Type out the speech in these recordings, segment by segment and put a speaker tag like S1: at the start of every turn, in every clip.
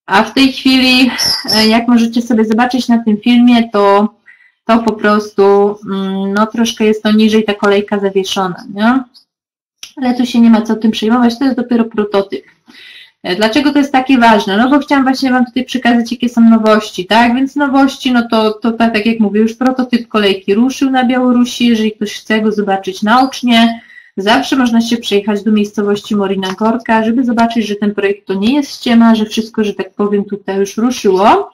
S1: A w tej chwili, jak możecie sobie zobaczyć na tym filmie, to po prostu, no troszkę jest to niżej ta kolejka zawieszona, nie? Ale tu się nie ma co tym przejmować, to jest dopiero prototyp. Dlaczego to jest takie ważne? No bo chciałam właśnie Wam tutaj przekazać, jakie są nowości, tak? Więc nowości, no to tak jak mówię, już prototyp kolejki ruszył na Białorusi, jeżeli ktoś chce go zobaczyć naocznie, zawsze można się przejechać do miejscowości Morina Gorka, żeby zobaczyć, że ten projekt to nie jest ściema, że wszystko, że tak powiem, tutaj już ruszyło.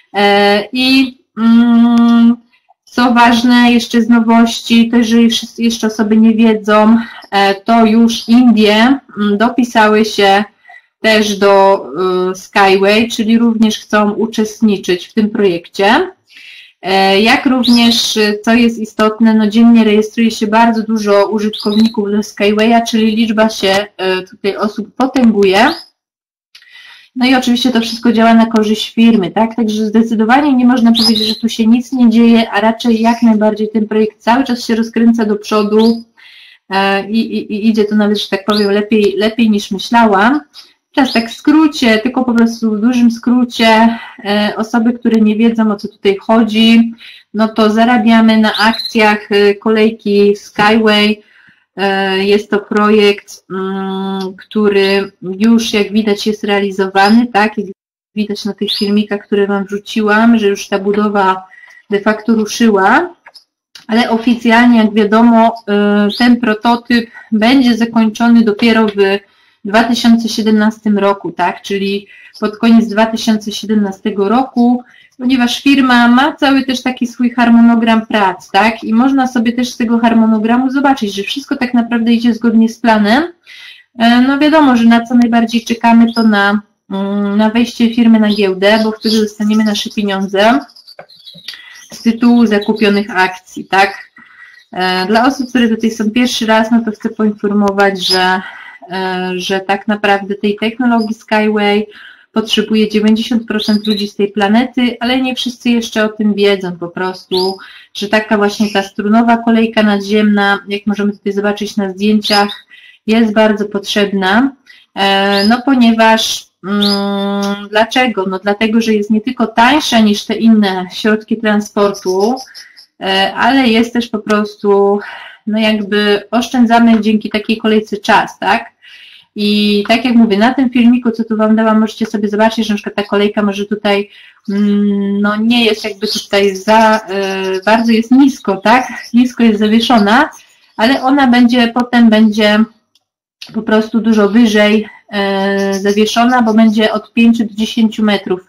S1: Co ważne jeszcze z nowości, to jeżeli jeszcze osoby nie wiedzą, to już Indie dopisały się też do Skyway, czyli również chcą uczestniczyć w tym projekcie. Jak również, co jest istotne, no dziennie rejestruje się bardzo dużo użytkowników do Skywaya, czyli liczba się tutaj osób potęguje. No i oczywiście to wszystko działa na korzyść firmy, tak? Także zdecydowanie nie można powiedzieć, że tu się nic nie dzieje, a raczej jak najbardziej ten projekt cały czas się rozkręca do przodu i idzie to nawet, że tak powiem, lepiej niż myślałam. Teraz tak w skrócie, tylko po prostu w dużym skrócie, osoby, które nie wiedzą, o co tutaj chodzi, no to zarabiamy na akcjach kolejki Skyway. Jest to projekt, który już, jak widać, jest realizowany, tak? Jak widać na tych filmikach, które Wam wrzuciłam, że już ta budowa de facto ruszyła, ale oficjalnie, jak wiadomo, ten prototyp będzie zakończony dopiero w 2017 roku, tak? Czyli pod koniec 2017 roku, ponieważ firma ma cały też taki swój harmonogram prac, tak? I można sobie też z tego harmonogramu zobaczyć, że wszystko tak naprawdę idzie zgodnie z planem. No wiadomo, że na co najbardziej czekamy, to na wejście firmy na giełdę, bo wtedy dostaniemy nasze pieniądze z tytułu zakupionych akcji, tak? Dla osób, które tutaj są pierwszy raz, no to chcę poinformować, że tak naprawdę tej technologii Skyway potrzebuje 90% ludzi z tej planety, ale nie wszyscy jeszcze o tym wiedzą po prostu, że taka właśnie ta strunowa kolejka nadziemna, jak możemy tutaj zobaczyć na zdjęciach, jest bardzo potrzebna, no ponieważ, dlaczego? No dlatego, że jest nie tylko tańsza niż te inne środki transportu, ale jest też po prostu, no jakby oszczędzamy dzięki takiej kolejce czas, tak? I tak jak mówię, na tym filmiku, co tu Wam dałam, możecie sobie zobaczyć, że na przykład ta kolejka może tutaj, no nie jest jakby tutaj bardzo jest nisko, tak? Nisko jest zawieszona, ale ona potem będzie po prostu dużo wyżej zawieszona, bo będzie od 5 do 10 metrów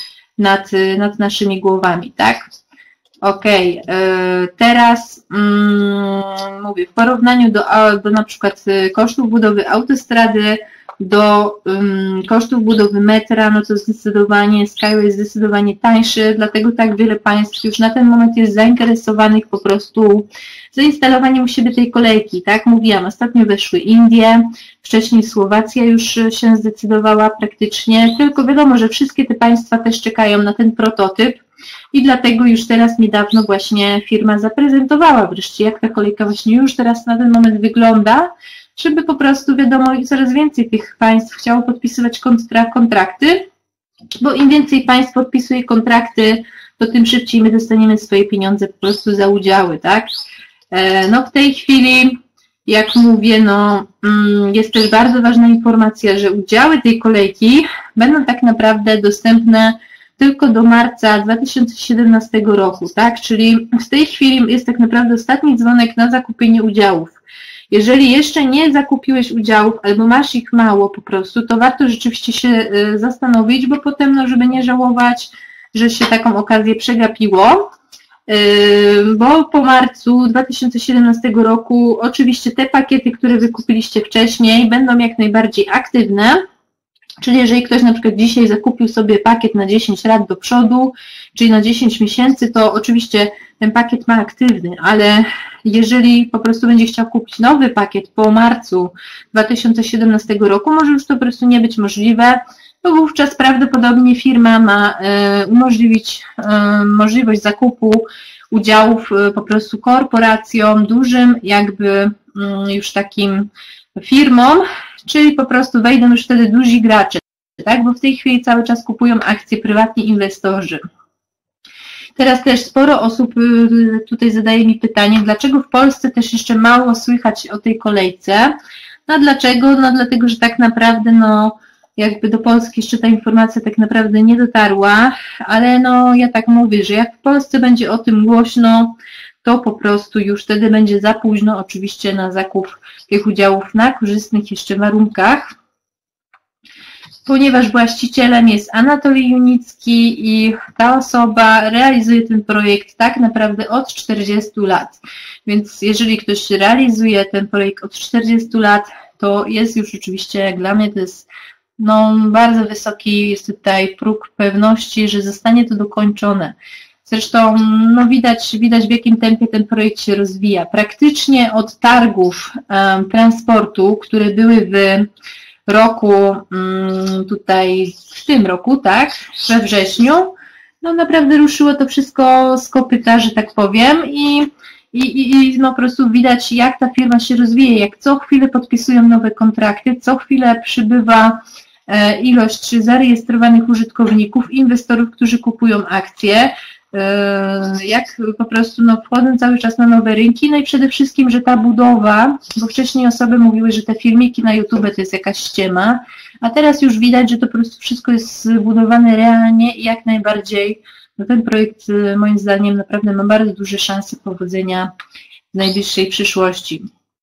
S1: nad naszymi głowami, tak? Okej, teraz mówię, w porównaniu do na przykład kosztów budowy autostrady, do kosztów budowy metra, no to zdecydowanie Skyway jest zdecydowanie tańszy, dlatego tak wiele państw już na ten moment jest zainteresowanych po prostu zainstalowaniem u siebie tej kolejki, tak? Mówiłam, ostatnio weszły Indie, wcześniej Słowacja już się zdecydowała praktycznie, tylko wiadomo, że wszystkie te państwa też czekają na ten prototyp i dlatego już teraz niedawno właśnie firma zaprezentowała wreszcie, jak ta kolejka właśnie już teraz na ten moment wygląda, żeby po prostu, wiadomo, coraz więcej tych państw chciało podpisywać kontrakty, bo im więcej państw podpisuje kontrakty, to tym szybciej my dostaniemy swoje pieniądze po prostu za udziały, tak? No w tej chwili, jak mówię, no jest też bardzo ważna informacja, że udziały tej kolejki będą tak naprawdę dostępne tylko do marca 2017 roku, tak? Czyli w tej chwili jest tak naprawdę ostatni dzwonek na zakupienie udziałów. Jeżeli jeszcze nie zakupiłeś udziałów albo masz ich mało po prostu, to warto rzeczywiście się zastanowić, bo potem, no, żeby nie żałować, że się taką okazję przegapiło, bo po marcu 2017 roku oczywiście te pakiety, które wykupiliście wcześniej, będą jak najbardziej aktywne. Czyli jeżeli ktoś na przykład dzisiaj zakupił sobie pakiet na 10 lat do przodu, czyli na 10 miesięcy, to oczywiście ten pakiet ma aktywny, ale jeżeli po prostu będzie chciał kupić nowy pakiet po marcu 2017 roku, może już to po prostu nie być możliwe, to wówczas prawdopodobnie firma ma umożliwić możliwość zakupu udziałów po prostu korporacjom, dużym jakby już takim firmom, czyli po prostu wejdą już wtedy duzi gracze. tak? Bo w tej chwili cały czas kupują akcje prywatni inwestorzy. Teraz też sporo osób tutaj zadaje mi pytanie, dlaczego w Polsce też jeszcze mało słychać o tej kolejce? No dlaczego? No dlatego, że tak naprawdę no jakby do Polski jeszcze ta informacja tak naprawdę nie dotarła, ale no ja tak mówię, że jak w Polsce będzie o tym głośno, to po prostu już wtedy będzie za późno oczywiście na zakup tych udziałów na korzystnych jeszcze warunkach, ponieważ właścicielem jest Anatolij Junicki i ta osoba realizuje ten projekt tak naprawdę od 40 lat. Więc jeżeli ktoś realizuje ten projekt od 40 lat, to jest już oczywiście, jak dla mnie to jest no, bardzo wysoki jest tutaj próg pewności, że zostanie to dokończone. Zresztą no, widać w jakim tempie ten projekt się rozwija. Praktycznie od targów transportu, które były w roku, tutaj w tym roku, tak, we wrześniu, no naprawdę ruszyło to wszystko z kopyta, że tak powiem i no, po prostu widać, jak ta firma się rozwija, jak co chwilę podpisują nowe kontrakty, co chwilę przybywa ilość zarejestrowanych użytkowników, inwestorów, którzy kupują akcje, jak po prostu no, wchodzą cały czas na nowe rynki, no i przede wszystkim, że ta budowa, bo wcześniej osoby mówiły, że te filmiki na YouTube to jest jakaś ściema, a teraz już widać, że to po prostu wszystko jest zbudowane realnie i jak najbardziej no, ten projekt moim zdaniem naprawdę ma bardzo duże szanse powodzenia w najbliższej przyszłości.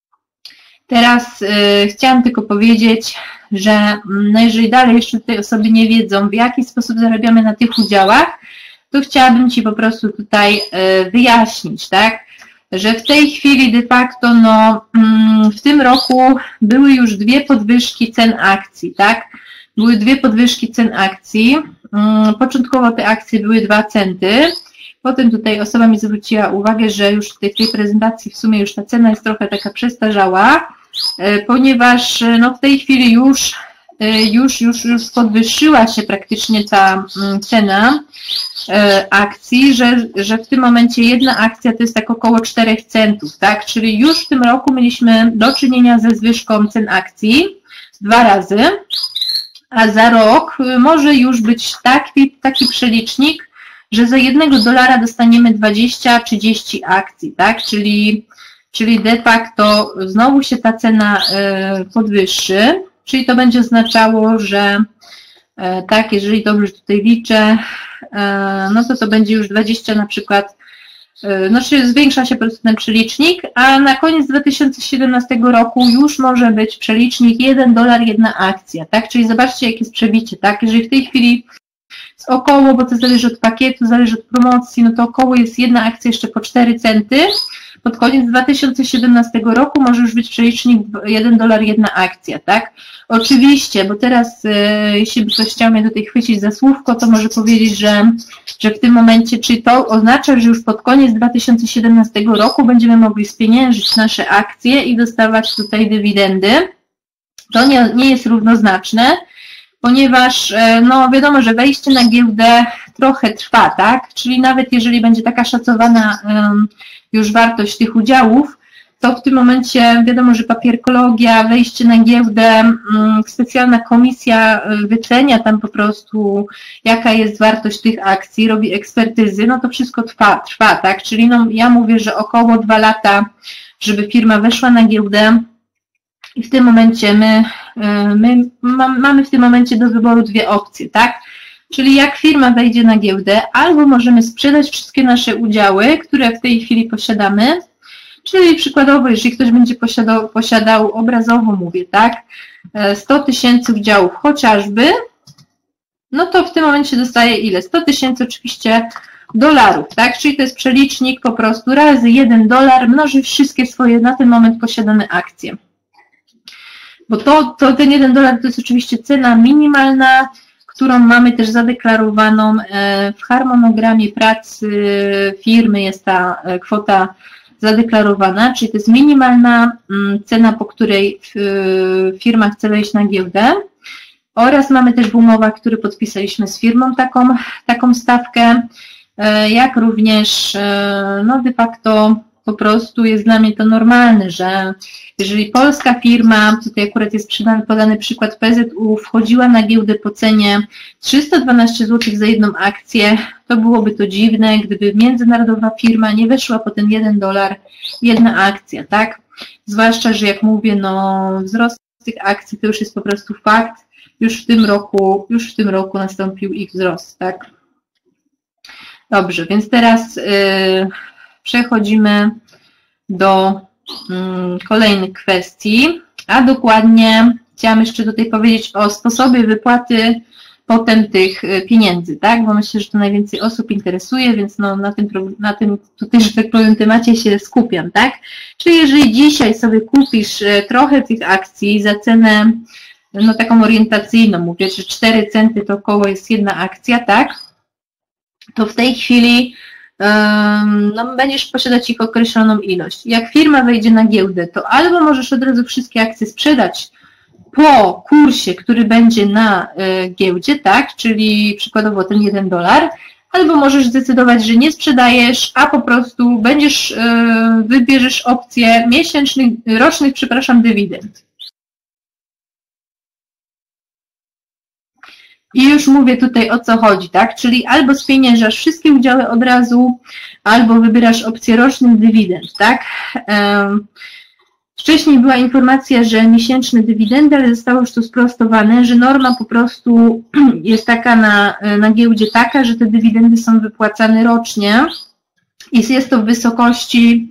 S1: Teraz chciałam tylko powiedzieć, że no jeżeli dalej jeszcze tutaj osoby nie wiedzą, w jaki sposób zarabiamy na tych udziałach, to chciałabym Ci po prostu tutaj wyjaśnić, tak, że w tej chwili de facto no, w tym roku były już dwie podwyżki cen akcji, tak, były dwie podwyżki cen akcji, początkowo te akcje były 2 centy, potem tutaj osoba mi zwróciła uwagę, że już tutaj w tej prezentacji w sumie już ta cena jest trochę taka przestarzała, ponieważ no, w tej chwili już podwyższyła się praktycznie ta cena akcji, że w tym momencie jedna akcja to jest tak około 4 centów, tak? Czyli już w tym roku mieliśmy do czynienia ze zwyżką cen akcji 2 razy, a za rok może już być taki przelicznik, że za $1 dostaniemy 20-30 akcji, tak? Czyli de facto znowu się ta cena podwyższy, czyli to będzie oznaczało, że tak, jeżeli dobrze tutaj liczę, no to będzie już 20 na przykład, znaczy zwiększa się po prostu ten przelicznik, a na koniec 2017 roku już może być przelicznik $1, 1 akcja, tak? Czyli zobaczcie, jakie jest przebicie, tak? Jeżeli w tej chwili jest około, bo to zależy od pakietu, zależy od promocji, no to około jest jedna akcja jeszcze po 4 centy, pod koniec 2017 roku może już być przelicznik $1, 1 akcja, tak? Oczywiście, bo teraz jeśli by ktoś chciał mnie tutaj chwycić za słówko, to może powiedzieć, że w tym momencie, czy to oznacza, że już pod koniec 2017 roku będziemy mogli spieniężyć nasze akcje i dostawać tutaj dywidendy. To nie jest równoznaczne, ponieważ no wiadomo, że wejście na giełdę trochę trwa, tak? Czyli nawet jeżeli będzie taka szacowana już wartość tych udziałów, to w tym momencie wiadomo, że papierkologia, wejście na giełdę, specjalna komisja wycenia tam po prostu, jaka jest wartość tych akcji, robi ekspertyzy, no to wszystko trwa, tak? Czyli no, ja mówię, że około 2 lata, żeby firma weszła na giełdę i w tym momencie my mamy w tym momencie do wyboru 2 opcje, tak? Czyli jak firma wejdzie na giełdę, albo możemy sprzedać wszystkie nasze udziały, które w tej chwili posiadamy, czyli przykładowo, jeżeli ktoś będzie posiadał obrazowo mówię, tak, 100 tysięcy udziałów chociażby, no to w tym momencie dostaje ile? 100 tysięcy oczywiście dolarów, tak, czyli to jest przelicznik po prostu razy $1 mnoży wszystkie swoje na ten moment posiadane akcje. Bo ten $1 to jest oczywiście cena minimalna, którą mamy też zadeklarowaną w harmonogramie pracy firmy, jest ta kwota zadeklarowana, czyli to jest minimalna cena, po której firma chce wejść na giełdę, oraz mamy też w umowach, które podpisaliśmy z firmą taką stawkę, jak również no de facto po prostu jest dla mnie to normalne, że jeżeli polska firma, tutaj akurat jest podany przykład PZU, wchodziła na giełdę po cenie 312 zł za jedną akcję, to byłoby to dziwne, gdyby międzynarodowa firma nie weszła po ten $1 jedna akcja, tak? Zwłaszcza, że jak mówię, no wzrost tych akcji to już jest po prostu fakt, już w tym roku nastąpił ich wzrost, tak? Dobrze, więc teraz przechodzimy do kolejnych kwestii, a dokładnie chciałam jeszcze tutaj powiedzieć o sposobie wypłaty potem tych pieniędzy, tak? Bo myślę, że to najwięcej osób interesuje, więc no na tym tutaj, że tak powiem, temacie się skupiam, tak? Czyli jeżeli dzisiaj sobie kupisz trochę tych akcji za cenę, no taką orientacyjną, mówię, że 4 centy to około jest jedna akcja, tak? To w tej chwili no, będziesz posiadać ich określoną ilość. Jak firma wejdzie na giełdę, to albo możesz od razu wszystkie akcje sprzedać po kursie, który będzie na giełdzie, tak, czyli przykładowo ten $1, albo możesz zdecydować, że nie sprzedajesz, a po prostu wybierzesz opcję rocznych dywidend. I już mówię tutaj, o co chodzi, tak? Czyli albo spieniężasz wszystkie udziały od razu, albo wybierasz opcję rocznych dywidend, tak? Wcześniej była informacja, że miesięczne dywidendy, ale zostało już to sprostowane, że norma po prostu jest taka na giełdzie taka, że te dywidendy są wypłacane rocznie i jest to w wysokości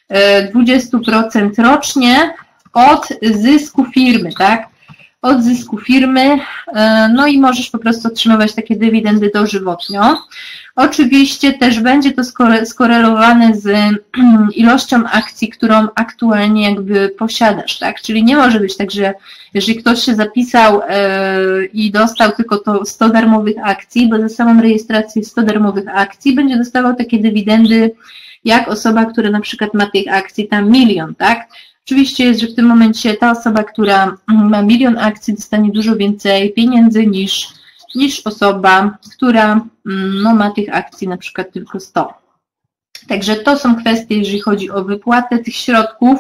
S1: 20% rocznie od zysku firmy, tak? Od zysku firmy, no i możesz po prostu otrzymywać takie dywidendy dożywotnio. Oczywiście też będzie to skorelowane z ilością akcji, którą aktualnie jakby posiadasz, tak? Czyli nie może być tak, że jeżeli ktoś się zapisał i dostał tylko to 100 darmowych akcji, bo za samą rejestrację 100 darmowych akcji będzie dostawał takie dywidendy jak osoba, która na przykład ma tych akcji tam 1 000 000, tak? Oczywiście jest, że w tym momencie ta osoba, która ma 1 000 000 akcji, dostanie dużo więcej pieniędzy niż osoba, która no, ma tych akcji na przykład tylko 100. Także to są kwestie, jeżeli chodzi o wypłatę tych środków.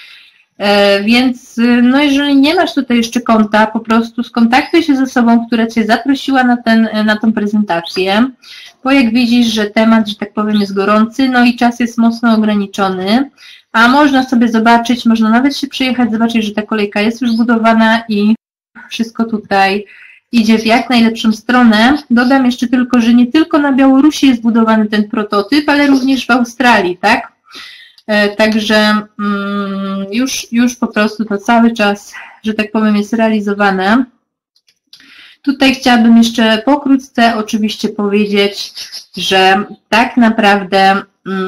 S1: Więc no, jeżeli nie masz tutaj jeszcze konta, po prostu skontaktuj się z osobą, która Cię zaprosiła na tą prezentację, bo jak widzisz, że temat, że tak powiem, jest gorący, no i czas jest mocno ograniczony, a można sobie zobaczyć, można nawet się przyjechać, zobaczyć, że ta kolejka jest już budowana i wszystko tutaj idzie w jak najlepszą stronę. Dodam jeszcze tylko, że nie tylko na Białorusi jest budowany ten prototyp, ale również w Australii, tak? Także już po prostu to cały czas, że tak powiem, jest realizowane. Tutaj chciałabym jeszcze pokrótce oczywiście powiedzieć, że tak naprawdę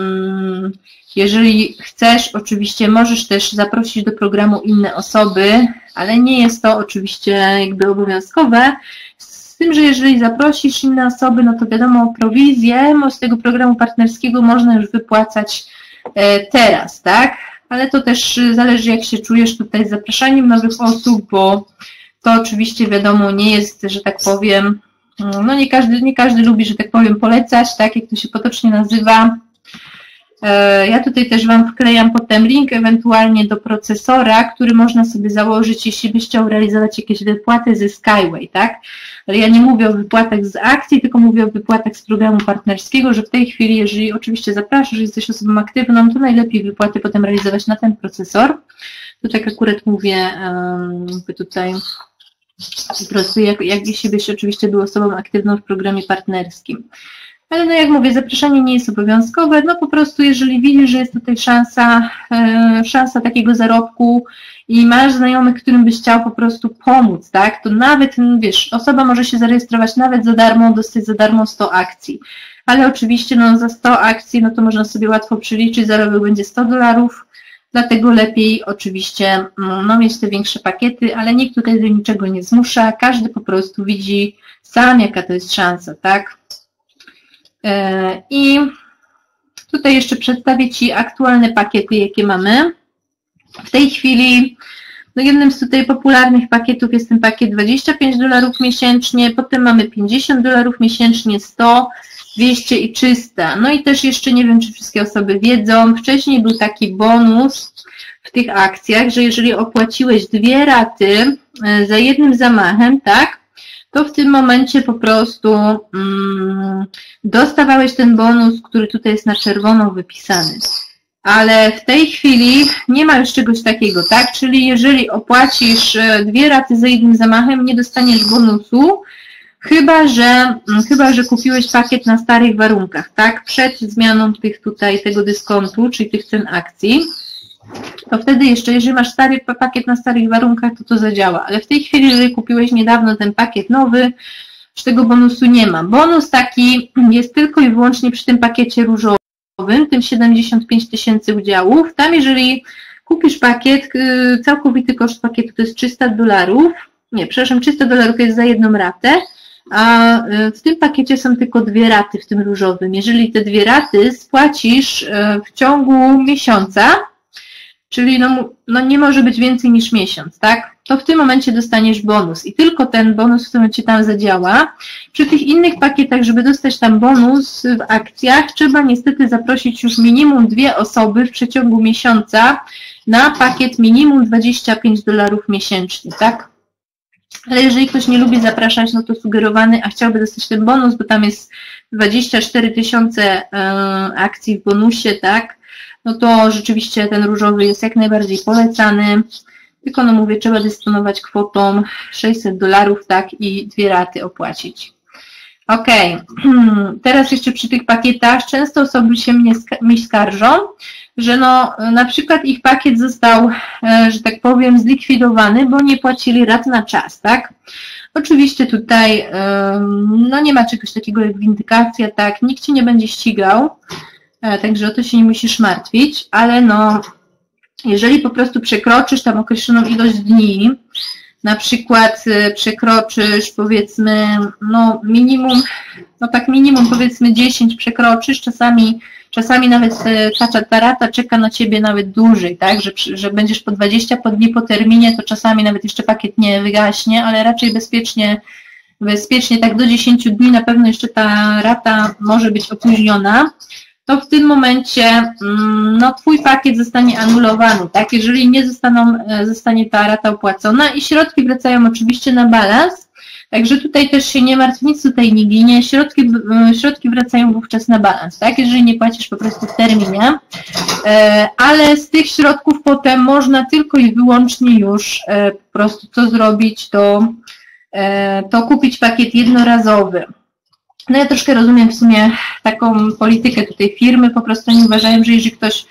S1: jeżeli chcesz, oczywiście możesz też zaprosić do programu inne osoby, ale nie jest to oczywiście jakby obowiązkowe. Z tym, że jeżeli zaprosisz inne osoby, no to wiadomo, prowizję z tego programu partnerskiego można już wypłacać teraz, tak? Ale to też zależy, jak się czujesz tutaj z zapraszaniem nowych osób, bo to oczywiście wiadomo nie jest, że tak powiem, no nie każdy lubi, że tak powiem, polecać, tak, jak to się potocznie nazywa. Ja tutaj też Wam wklejam potem link ewentualnie do procesora, który można sobie założyć, jeśli byś chciał realizować jakieś wypłaty ze Skyway, tak? Ale ja nie mówię o wypłatach z akcji, tylko mówię o wypłatach z programu partnerskiego, że w tej chwili, jeżeli oczywiście zapraszasz, że jesteś osobą aktywną, to najlepiej wypłaty potem realizować na ten procesor. Tu tak akurat mówię, jakby tutaj po prostu jeśli byś oczywiście był osobą aktywną w programie partnerskim. Ale no jak mówię, zapraszanie nie jest obowiązkowe, no po prostu jeżeli widzisz, że jest tutaj szansa takiego zarobku i masz znajomych, którym byś chciał po prostu pomóc, tak, to nawet, wiesz, osoba może się zarejestrować nawet za darmo, dostać za darmo 100 akcji, ale oczywiście no za 100 akcji, no to można sobie łatwo przeliczyć, zarobek będzie $100, dlatego lepiej oczywiście no, mieć te większe pakiety, ale nikt tutaj do niczego nie zmusza, każdy po prostu widzi sam, jaka to jest szansa, tak. I tutaj jeszcze przedstawię Ci aktualne pakiety, jakie mamy. W tej chwili no jednym z tutaj popularnych pakietów jest ten pakiet $25 miesięcznie, potem mamy $50 miesięcznie, 100 200 i 300. No i też jeszcze nie wiem, czy wszystkie osoby wiedzą, wcześniej był taki bonus w tych akcjach, że jeżeli opłaciłeś 2 raty za jednym zamachem, tak, to w tym momencie po prostu dostawałeś ten bonus, który tutaj jest na czerwono wypisany. Ale w tej chwili nie ma już czegoś takiego, tak? Czyli jeżeli opłacisz 2 raty za jednym zamachem, nie dostaniesz bonusu, chyba że kupiłeś pakiet na starych warunkach, tak? Przed zmianą tego dyskontu, czyli tych cen akcji. To wtedy jeszcze, jeżeli masz stary pakiet na starych warunkach, to zadziała. Ale w tej chwili, jeżeli kupiłeś niedawno ten pakiet nowy, już tego bonusu nie ma. Bonus taki jest tylko i wyłącznie przy tym pakiecie różowym, tym 75 000 udziałów. Tam jeżeli kupisz pakiet, całkowity koszt pakietu to jest $300. Nie, przepraszam, $300 jest za jedną ratę, a w tym pakiecie są tylko 2 raty w tym różowym. Jeżeli te 2 raty spłacisz w ciągu miesiąca, czyli no nie może być więcej niż miesiąc, tak? To w tym momencie dostaniesz bonus i tylko ten bonus w tym momencie tam zadziała. Przy tych innych pakietach, żeby dostać tam bonus w akcjach, trzeba niestety zaprosić już minimum 2 osoby w przeciągu miesiąca na pakiet minimum $25 miesięcznie, tak? Ale jeżeli ktoś nie lubi zapraszać, no to sugerowany, a chciałby dostać ten bonus, bo tam jest 24 000 akcji w bonusie, tak? No to rzeczywiście ten różowy jest jak najbardziej polecany, tylko no mówię, trzeba dysponować kwotą $600, tak, i 2 raty opłacić. Ok, teraz jeszcze przy tych pakietach często osoby się mnie skarżą, że no na przykład ich pakiet został, że tak powiem, zlikwidowany, bo nie płacili rat na czas, tak? Oczywiście tutaj no nie ma czegoś takiego jak windykacja, tak, nikt Cię nie będzie ścigał, także o to się nie musisz martwić, ale no jeżeli po prostu przekroczysz tam określoną ilość dni, na przykład przekroczysz powiedzmy, no minimum, no tak minimum powiedzmy 10 przekroczysz, czasami nawet ta rata czeka na Ciebie nawet dłużej, tak, że będziesz po 20 dni po terminie, to czasami nawet jeszcze pakiet nie wygaśnie, ale raczej bezpiecznie tak do 10 dni na pewno jeszcze ta rata może być opóźniona. To w tym momencie no, Twój pakiet zostanie anulowany, tak? Jeżeli nie zostanie ta rata opłacona i środki wracają oczywiście na balans, także tutaj też się nie martw, nic tutaj nie ginie, środki wracają wówczas na balans, tak? Jeżeli nie płacisz po prostu w terminie, ale z tych środków potem można tylko i wyłącznie już po prostu co zrobić, to kupić pakiet jednorazowy. No ja troszkę rozumiem w sumie taką politykę tutaj firmy, po prostu nie uważają, że jeżeli ktoś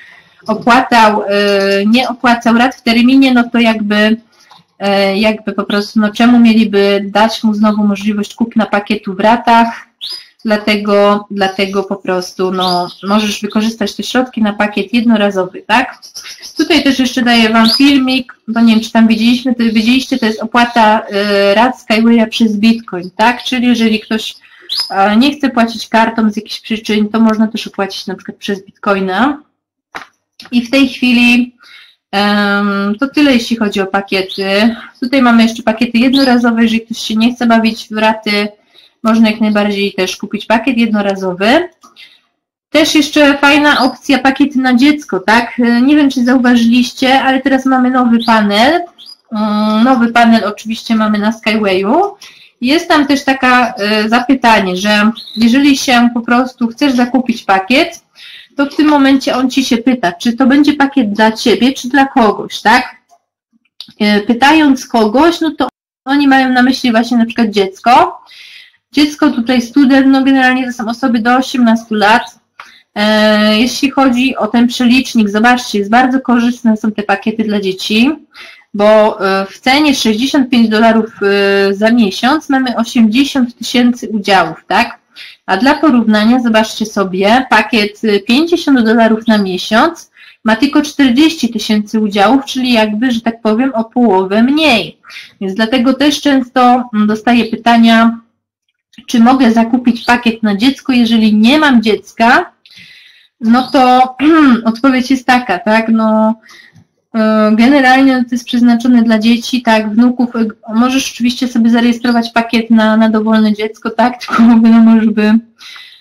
S1: nie opłacał rat w terminie, no to jakby po prostu, no czemu mieliby dać mu znowu możliwość kupna pakietu w ratach, dlatego po prostu, no możesz wykorzystać te środki na pakiet jednorazowy, tak? Tutaj też jeszcze daję Wam filmik, bo nie wiem, czy tam widzieliście, to jest opłata rat Skywaya przez Bitcoin, tak? Czyli jeżeli ktoś nie chce płacić kartą z jakichś przyczyn, to można też opłacić na przykład przez Bitcoina. I w tej chwili to tyle, jeśli chodzi o pakiety. Tutaj mamy jeszcze pakiety jednorazowe, jeżeli ktoś się nie chce bawić w raty, można jak najbardziej też kupić pakiet jednorazowy. Też jeszcze fajna opcja pakiety na dziecko, tak? Nie wiem, czy zauważyliście, ale teraz mamy nowy panel. Nowy panel oczywiście mamy na Skywayu. Jest tam też taka zapytanie, że jeżeli się po prostu chcesz zakupić pakiet, to w tym momencie on Ci się pyta, czy to będzie pakiet dla Ciebie, czy dla kogoś, tak? Pytając kogoś, no to oni mają na myśli właśnie na przykład dziecko. Dziecko tutaj student, no generalnie to są osoby do 18 lat. Jeśli chodzi o ten przelicznik, zobaczcie, jest bardzo korzystne są te pakiety dla dzieci, bo w cenie $65 za miesiąc mamy 80 000 udziałów, tak? A dla porównania, zobaczcie sobie, pakiet $50 na miesiąc ma tylko 40 000 udziałów, czyli jakby, że tak powiem, o połowę mniej. Więc dlatego też często dostaję pytania, czy mogę zakupić pakiet na dziecko, jeżeli nie mam dziecka, no to odpowiedź jest taka, tak, no generalnie to jest przeznaczone dla dzieci, tak, wnuków, możesz oczywiście sobie zarejestrować pakiet na dowolne dziecko, tak, tylko wiadomo,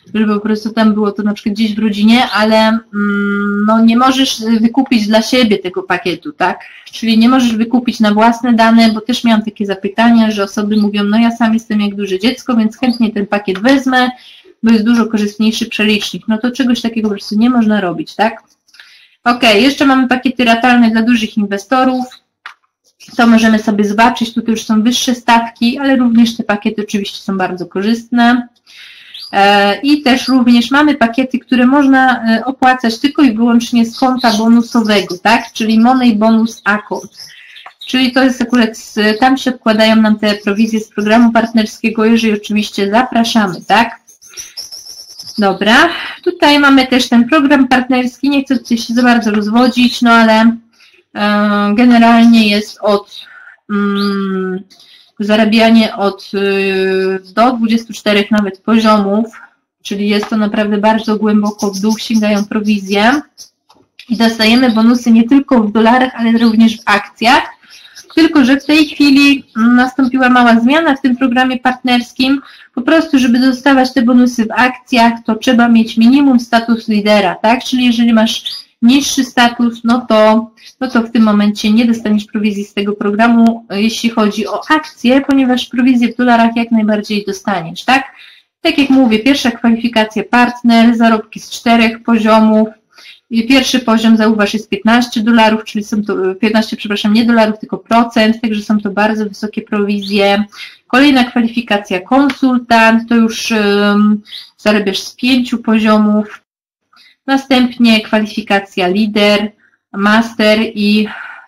S1: żeby po prostu tam było to na przykład gdzieś w rodzinie, ale no nie możesz wykupić dla siebie tego pakietu, tak? Czyli nie możesz wykupić na własne dane, bo też miałam takie zapytania, że osoby mówią, no ja sam jestem jak duże dziecko, więc chętnie ten pakiet wezmę, bo jest dużo korzystniejszy przelicznik. No to czegoś takiego po prostu nie można robić, tak? Ok, jeszcze mamy pakiety ratalne dla dużych inwestorów. To możemy sobie zobaczyć, tutaj już są wyższe stawki, ale również te pakiety oczywiście są bardzo korzystne. I też również mamy pakiety, które można opłacać tylko i wyłącznie z konta bonusowego, tak? Czyli Money Bonus Account. Czyli to jest akurat, tam się odkładają nam te prowizje z programu partnerskiego, jeżeli oczywiście zapraszamy, tak? Dobra, tutaj mamy też ten program partnerski, nie chcę tutaj się za bardzo rozwodzić, no ale generalnie jest zarabianie do 24 nawet poziomów, czyli jest to naprawdę bardzo głęboko w dół, sięgają prowizje i dostajemy bonusy nie tylko w dolarach, ale również w akcjach, tylko że w tej chwili nastąpiła mała zmiana w tym programie partnerskim. Po prostu, żeby dostawać te bonusy w akcjach, to trzeba mieć minimum status lidera, tak? Czyli jeżeli masz niższy status, no to w tym momencie nie dostaniesz prowizji z tego programu, jeśli chodzi o akcje, ponieważ prowizję w dolarach jak najbardziej dostaniesz, tak? Tak jak mówię, pierwsza kwalifikacja partner, zarobki z 4 poziomów. Pierwszy poziom, zauważ, jest $15, czyli są to 15, przepraszam, nie dolarów, tylko procent, także są to bardzo wysokie prowizje. Kolejna kwalifikacja konsultant, to już zarabiasz z 5 poziomów. Następnie kwalifikacja lider, master i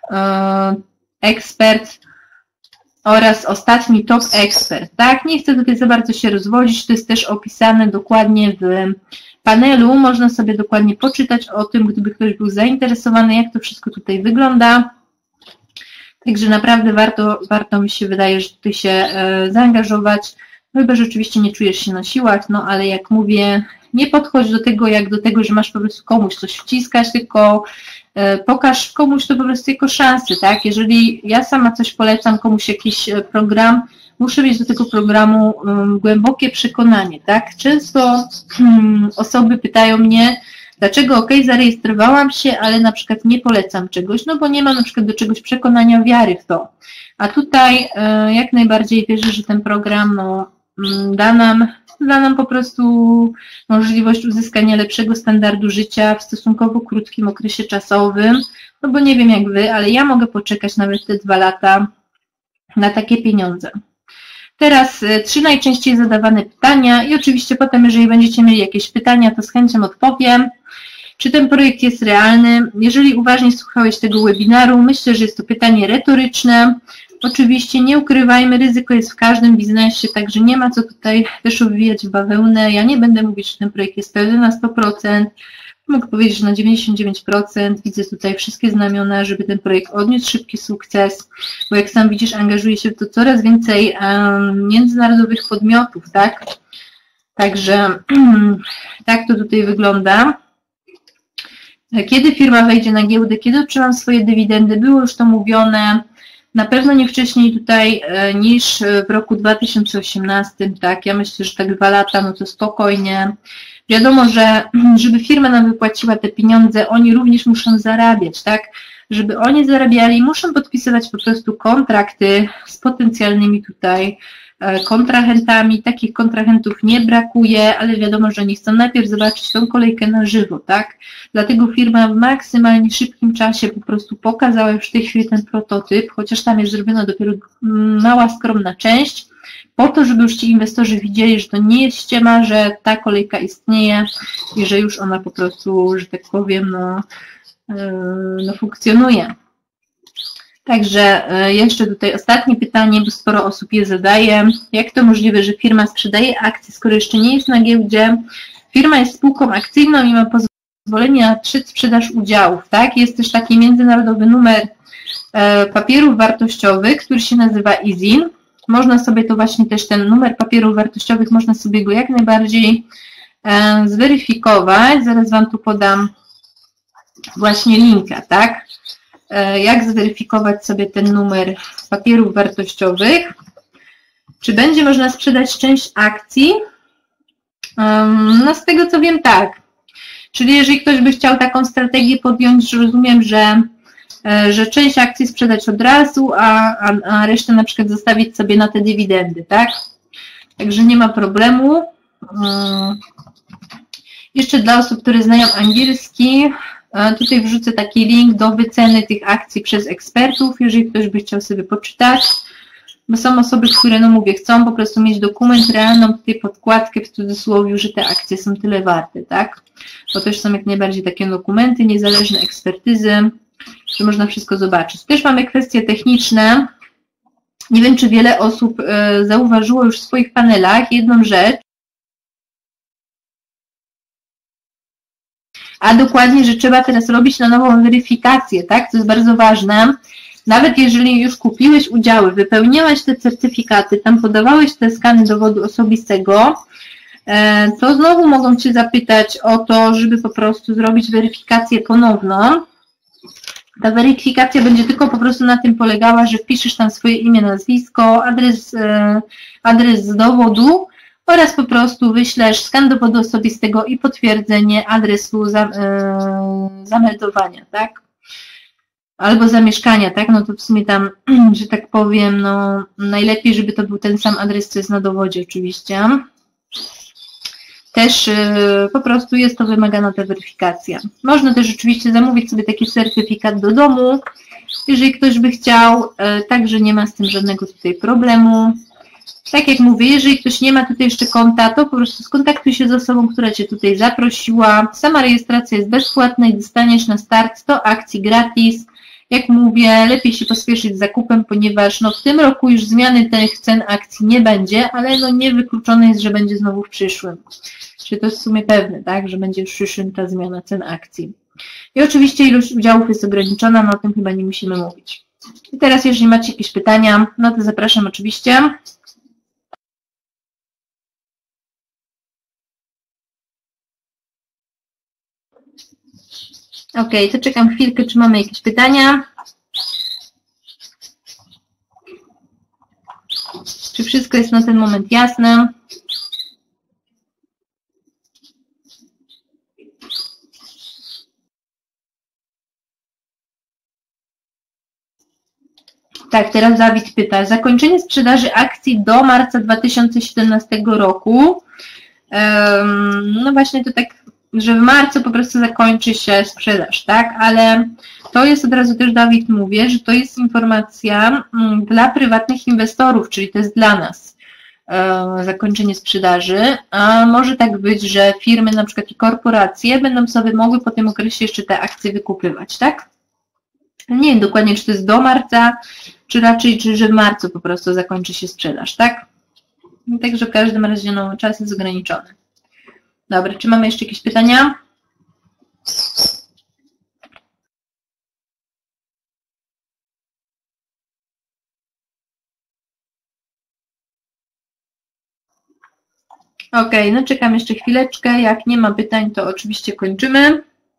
S1: ekspert oraz ostatni top ekspert. Tak, nie chcę tutaj za bardzo się rozwodzić, to jest też opisane dokładnie w panelu. Można sobie dokładnie poczytać o tym, gdyby ktoś był zainteresowany, jak to wszystko tutaj wygląda. Także naprawdę warto mi się wydaje, że tutaj się zaangażować. No chyba, że oczywiście nie czujesz się na siłach, no ale jak mówię, nie podchodź do tego jak do tego, że masz po prostu komuś coś wciskać, tylko pokaż komuś to po prostu jako szansę, tak? Jeżeli ja sama coś polecam komuś jakiś program, muszę mieć do tego programu głębokie przekonanie, tak? Często osoby pytają mnie, dlaczego zarejestrowałam się, ale na przykład nie polecam czegoś, no bo nie mam na przykład do czegoś przekonania, wiary w to. A tutaj jak najbardziej wierzę, że ten program da nam po prostu możliwość uzyskania lepszego standardu życia w stosunkowo krótkim okresie czasowym, no bo nie wiem jak Wy, ale ja mogę poczekać nawet te 2 lata na takie pieniądze. Teraz 3 najczęściej zadawane pytania i oczywiście potem, jeżeli będziecie mieli jakieś pytania, to z chęcią odpowiem. Czy ten projekt jest realny? Jeżeli uważnie słuchałeś tego webinaru, myślę, że jest to pytanie retoryczne. Oczywiście nie ukrywajmy, ryzyko jest w każdym biznesie, także nie ma co tutaj też obwijać w bawełnę. Ja nie będę mówić, że ten projekt jest pewny na 100%. Mogę powiedzieć, że na 99%. Widzę tutaj wszystkie znamiona, żeby ten projekt odniósł szybki sukces, bo jak sam widzisz, angażuje się w to coraz więcej międzynarodowych podmiotów, tak? Także tak to tutaj wygląda. Kiedy firma wejdzie na giełdę, kiedy otrzymam swoje dywidendy, było już to mówione. Na pewno nie wcześniej tutaj niż w roku 2018, tak? Ja myślę, że tak 2 lata, no to spokojnie. Wiadomo, że żeby firma nam wypłaciła te pieniądze, oni również muszą zarabiać, tak? Żeby oni zarabiali, muszą podpisywać po prostu kontrakty z potencjalnymi tutaj kontrahentami. Takich kontrahentów nie brakuje, ale wiadomo, że oni chcą najpierw zobaczyć tą kolejkę na żywo, tak? Dlatego firma w maksymalnie szybkim czasie po prostu pokazała już w tej chwili ten prototyp, chociaż tam jest zrobiona dopiero mała, skromna część, po to, żeby już ci inwestorzy widzieli, że to nie jest ściema, że ta kolejka istnieje i że już ona po prostu, że tak powiem, no funkcjonuje. Także jeszcze tutaj ostatnie pytanie, bo sporo osób je zadaje. Jak to możliwe, że firma sprzedaje akcje, skoro jeszcze nie jest na giełdzie? Firma jest spółką akcyjną i ma pozwolenie na sprzedaż udziałów, tak? Jest też taki międzynarodowy numer papierów wartościowych, który się nazywa ISIN. Można sobie to właśnie też ten numer papierów wartościowych, można sobie go jak najbardziej zweryfikować. Zaraz Wam tu podam właśnie linka, tak? Jak zweryfikować sobie ten numer papierów wartościowych. Czy będzie można sprzedać część akcji No z tego co wiem, tak. Czyli jeżeli ktoś by chciał taką strategię podjąć, rozumiem, że część akcji sprzedać od razu, a resztę na przykład zostawić sobie na te dywidendy, tak? Także nie ma problemu. Jeszcze dla osób, które znają angielski, tutaj wrzucę taki link do wyceny tych akcji przez ekspertów, jeżeli ktoś by chciał sobie poczytać, bo są osoby, które, no mówię, chcą po prostu mieć dokument, realną tutaj podkładkę w cudzysłowie, że te akcje są tyle warte, tak? Bo też są jak najbardziej takie dokumenty, niezależne ekspertyzy, że można wszystko zobaczyć. Też mamy kwestie techniczne. Nie wiem, czy wiele osób zauważyło już w swoich panelach jedną rzecz, a dokładnie, że trzeba teraz robić na nową weryfikację, tak? To jest bardzo ważne. Nawet jeżeli już kupiłeś udziały, wypełniałeś te certyfikaty, tam podawałeś te skany dowodu osobistego, to znowu mogą Cię zapytać o to, żeby po prostu zrobić weryfikację ponowną. Ta weryfikacja będzie tylko po prostu na tym polegała, że wpiszesz tam swoje imię, nazwisko, adres z dowodu oraz po prostu wyślesz skan dowodu osobistego i potwierdzenie adresu zameldowania, tak? Albo zamieszkania, tak? No to w sumie tam, że tak powiem, no najlepiej, żeby to był ten sam adres, co jest na dowodzie oczywiście. Też po prostu jest to wymagana ta weryfikacja. Można też oczywiście zamówić sobie taki certyfikat do domu, jeżeli ktoś by chciał, także nie ma z tym żadnego tutaj problemu. Tak jak mówię, jeżeli ktoś nie ma tutaj jeszcze konta, to po prostu skontaktuj się z osobą, która Cię tutaj zaprosiła. Sama rejestracja jest bezpłatna i dostaniesz na start 100 akcji gratis. Jak mówię, lepiej się pospieszyć z zakupem, ponieważ no, w tym roku już zmiany tych cen akcji nie będzie, ale no, niewykluczone jest, że będzie znowu w przyszłym. Czyli to jest w sumie pewne, tak, że będzie w przyszłym ta zmiana cen akcji. I oczywiście ilość udziałów jest ograniczona, no o tym chyba nie musimy mówić. I teraz jeżeli macie jakieś pytania, no to zapraszam oczywiście. Ok, to czekam chwilkę, czy mamy jakieś pytania. Czy wszystko jest na ten moment jasne? Tak, teraz Dawid pyta. Zakończenie sprzedaży akcji do marca 2017 roku. No właśnie to tak, że w marcu po prostu zakończy się sprzedaż, tak? Ale to jest, od razu też Dawid mówię, że to jest informacja dla prywatnych inwestorów, czyli to jest dla nas zakończenie sprzedaży, a może tak być, że firmy na przykład i korporacje będą sobie mogły po tym okresie jeszcze te akcje wykupywać, tak? Nie wiem dokładnie, czy to jest do marca, czy raczej, że w marcu po prostu zakończy się sprzedaż, tak? Także w każdym razie no, czas jest ograniczony. Dobra, czy mamy jeszcze jakieś pytania? Ok, no czekam jeszcze chwileczkę. Jak nie ma pytań, to oczywiście kończymy.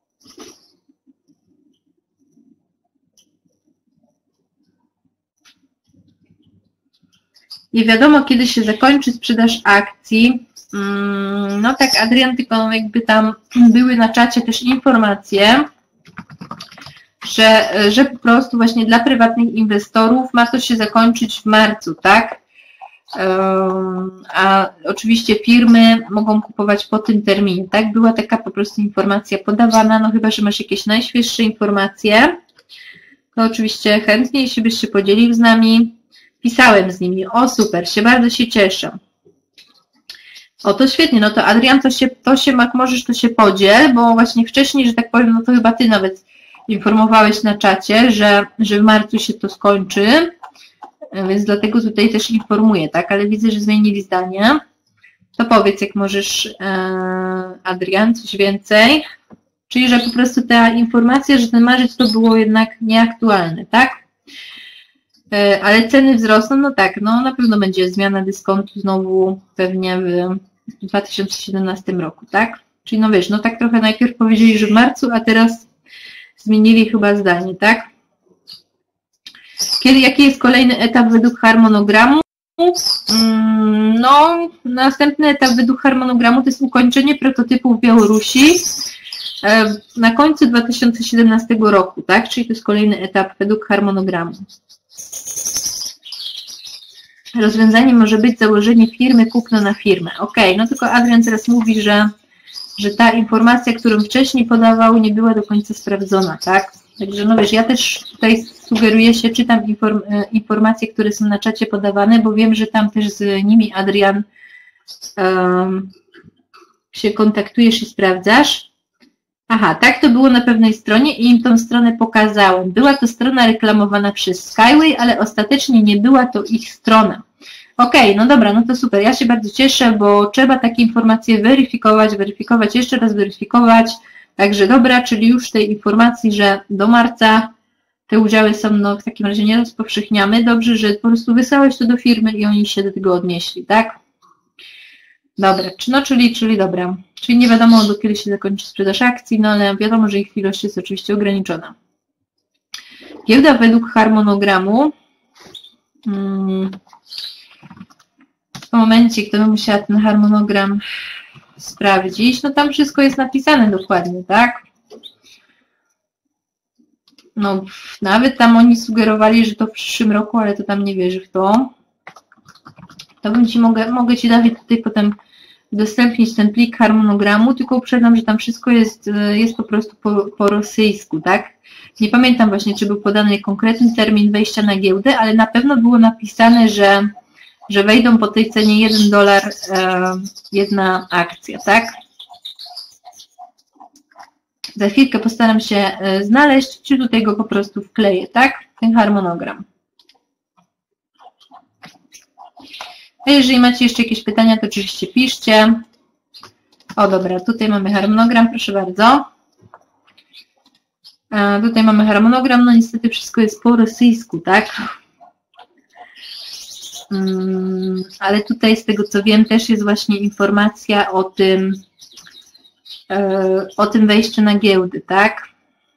S1: Nie wiadomo, kiedy się zakończy sprzedaż akcji. No tak, Adrian, tylko jakby tam były na czacie też informacje, że po prostu właśnie dla prywatnych inwestorów ma to się zakończyć w marcu, tak? A oczywiście firmy mogą kupować po tym terminie, tak? Była taka po prostu informacja podawana, no chyba, że masz jakieś najświeższe informacje, to oczywiście chętnie, jeśli byś się podzielił z nami. Pisałem z nimi, o super, bardzo się cieszę. O, to świetnie, no to Adrian, jak możesz, to się podziel, bo właśnie wcześniej, że tak powiem, no to chyba Ty nawet informowałeś na czacie, że w marcu się to skończy, więc dlatego tutaj też informuję, tak, ale widzę, że zmienili zdanie. To powiedz, jak możesz, Adrian, coś więcej. Czyli, że po prostu ta informacja, że ten marzec to było jednak nieaktualne, tak? Ale ceny wzrosną, no tak, no na pewno będzie zmiana dyskontu znowu pewnie w 2017 roku, tak? Czyli no wiesz, no tak trochę najpierw powiedzieli, że w marcu, a teraz zmienili chyba zdanie, tak? Jaki jest kolejny etap według harmonogramu? no, następny etap według harmonogramu to jest ukończenie prototypu w Białorusi na końcu 2017 roku, tak? Czyli to jest kolejny etap według harmonogramu. Rozwiązaniem może być założenie firmy, kupno na firmę. Ok, no tylko Adrian teraz mówi, że ta informacja, którą wcześniej podawał, nie była do końca sprawdzona, tak? Także no wiesz, ja też tutaj sugeruję się, czytam informacje, które są na czacie podawane, bo wiem, że tam też z nimi, Adrian, się kontaktujesz i sprawdzasz. Aha, tak to było na pewnej stronie i im tą stronę pokazałem. Była to strona reklamowana przez Skyway, ale ostatecznie nie była to ich strona. Okej, no dobra, no to super, ja się bardzo cieszę, bo trzeba takie informacje weryfikować, jeszcze raz weryfikować. Także dobra, czyli już tej informacji, że do marca te udziały są, no w takim razie nie rozpowszechniamy. Dobrze, że po prostu wysłałeś to do firmy i oni się do tego odnieśli, tak? Dobra, no czyli dobra. Czyli nie wiadomo, do kiedy się zakończy sprzedaż akcji, no ale wiadomo, że ich ilość jest oczywiście ograniczona. Giełda według harmonogramu. W tym momencie, kto by musiała ten harmonogram sprawdzić, no tam wszystko jest napisane dokładnie, tak? No nawet tam oni sugerowali, że to w przyszłym roku, ale to tam nie wierzę w to. To bym Ci mogę Ci Dawid tutaj potem udostępnić ten plik harmonogramu, tylko uprzedzam, że tam wszystko jest po prostu po rosyjsku, tak? Nie pamiętam właśnie, czy był podany konkretny termin wejścia na giełdę, ale na pewno było napisane, że wejdą po tej cenie $1 jedna akcja, tak? Za chwilkę postaram się znaleźć, czy tutaj go po prostu wkleję, tak? Ten harmonogram. A jeżeli macie jeszcze jakieś pytania, to oczywiście piszcie. O dobra, tutaj mamy harmonogram, proszę bardzo. Tutaj mamy harmonogram, no niestety wszystko jest po rosyjsku, tak? Ale tutaj z tego co wiem też jest właśnie informacja o tym wejściu na giełdy, tak?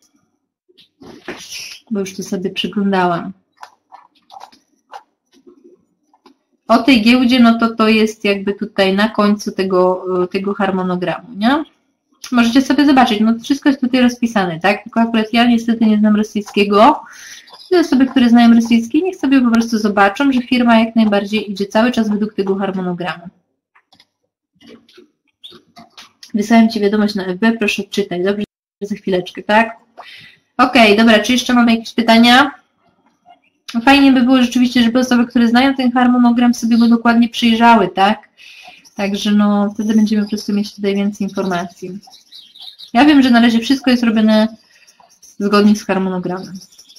S1: Bo już tu sobie przyglądałam. O tej giełdzie, no to jest jakby tutaj na końcu tego harmonogramu, nie? Możecie sobie zobaczyć, no wszystko jest tutaj rozpisane, tak? Tylko akurat ja niestety nie znam rosyjskiego. Te osoby, które znają rosyjski, niech sobie po prostu zobaczą, że firma jak najbardziej idzie cały czas według tego harmonogramu. Wysłałem Ci wiadomość na FB, proszę odczytać. Dobrze, za chwileczkę, tak? Okej, dobra, czy jeszcze mamy jakieś pytania? Fajnie by było rzeczywiście, żeby osoby, które znają ten harmonogram, sobie go dokładnie przyjrzały, tak? Także no, wtedy będziemy po prostu mieć tutaj więcej informacji. Ja wiem, że na razie wszystko jest robione zgodnie z harmonogramem.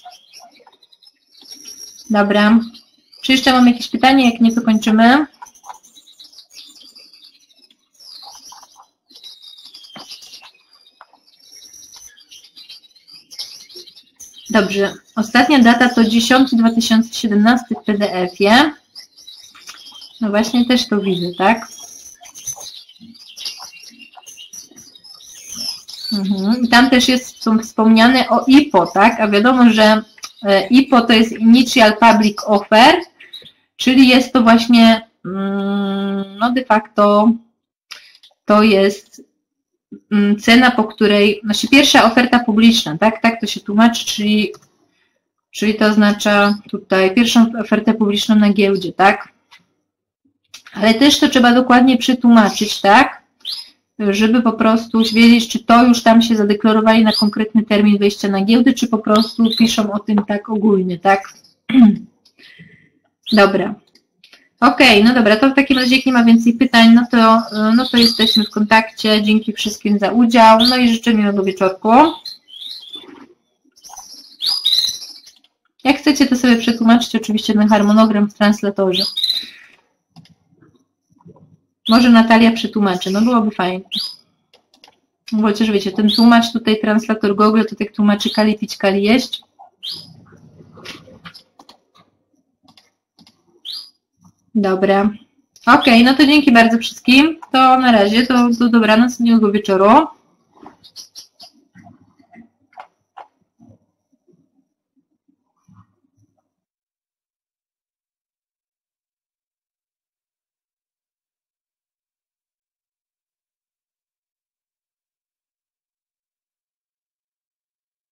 S1: Dobra. Czy jeszcze mamy jakieś pytanie? Jak nie, to kończymy. Dobrze. Ostatnia data to 10/2017 w PDF-ie. No właśnie też to widzę, tak? I tam też jest wspomniane o IPO, tak? A wiadomo, że IPO to jest Initial Public Offer, czyli jest to właśnie, no de facto to jest cena, po której, znaczy pierwsza oferta publiczna, tak? Tak to się tłumaczy, czyli to oznacza tutaj pierwszą ofertę publiczną na giełdzie, tak? Ale też to trzeba dokładnie przetłumaczyć, tak? Żeby po prostu wiedzieć, czy to już tam się zadeklarowali na konkretny termin wejścia na giełdę, czy po prostu piszą o tym tak ogólnie, tak? Dobra. Okej, no dobra, to w takim razie jak nie ma więcej pytań, no to jesteśmy w kontakcie. Dzięki wszystkim za udział, no i życzę miłego wieczorku. Jak chcecie, to sobie przetłumaczyć oczywiście ten harmonogram w translatorze. Może Natalia przetłumaczy, no byłoby fajnie. Chociaż wiecie, ten tłumacz tutaj, translator Google, to tak tłumaczy kali pić, kali jeść. Dobra. Okej, no to dzięki bardzo wszystkim. To na razie, to dobranoc, miłego wieczoru.